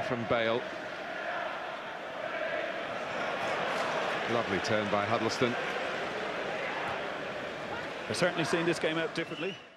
from Bale. Lovely turn by Huddlestone. They're certainly seeing this game out differently.